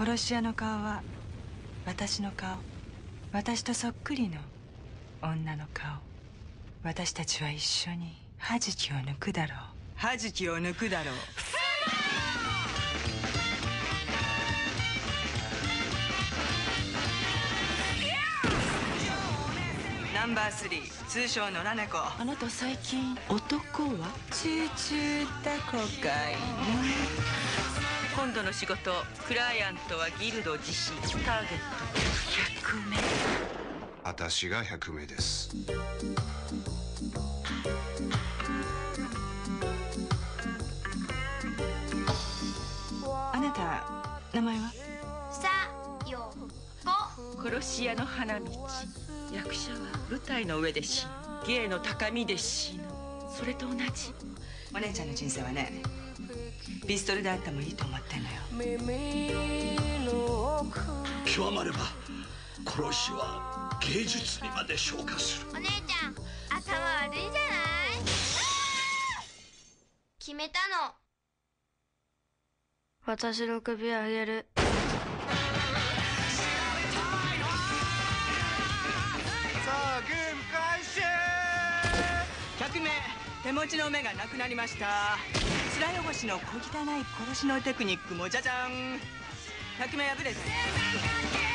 殺し屋の顔は私の顔、私とそっくりの女の顔。私たちは一緒に歯茎を抜くだろう。歯茎を抜くだろう。ナンバー3、通称野良猫。あなた最近男はチューチュータコかいな。今度の仕事、クライアントはギルド自身。ターゲット100名。 私が100名です。 あなた名前は？ さよこ。 殺し屋の花道。役者は舞台の上で死ぬ、芸の高みで死ぬ。それと同じ。 お姉ちゃんの人生はね、ピストルであってもいいと思ってんのよ。 極まれば殺しは芸術にまで昇華する。 お姉ちゃん頭悪いじゃない。決めたの。私の首あげる。 さあゲーム開始。 100名、手持ちの目がなくなりました。面汚しの小汚い殺しのテクニックもじゃじゃん。100名破れて。